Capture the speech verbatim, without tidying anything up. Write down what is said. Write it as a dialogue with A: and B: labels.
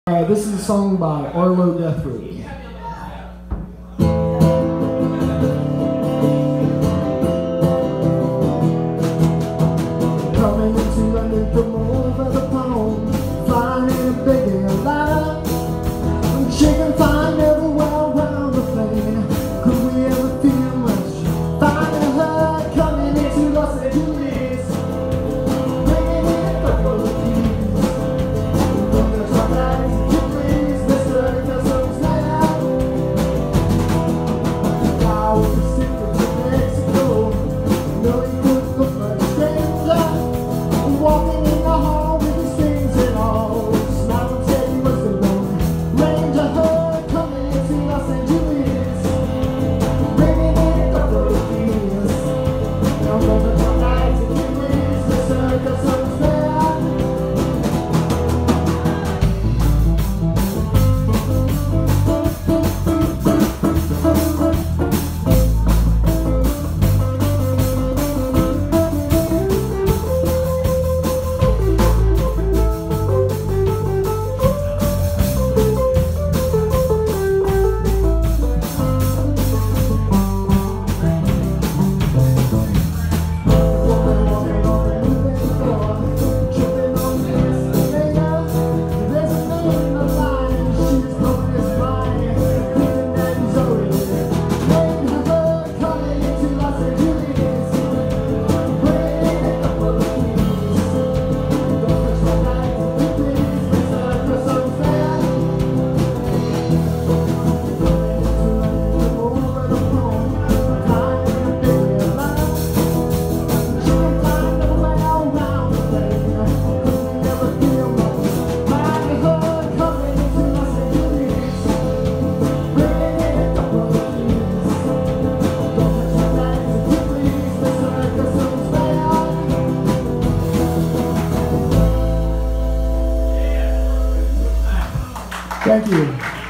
A: Uh, this is a song by Arlo Guthrie. Coming into London from over the pond, flying in a big airliner, shaking fine everywhere around the plane. Could we ever feel much? Finding her coming into Los Angeles, bringing in a couple of keys. When the top lights you please, Mister Customs man. I was a secret to Mexico, no he couldn't look like a stranger. Walking in the hall with his things and all, smiling said he was the Lone Ranger. Her coming into Los Angeles, bringing in a couple of keys. Now on the top lights if you please, Mister Customs man. Thank you.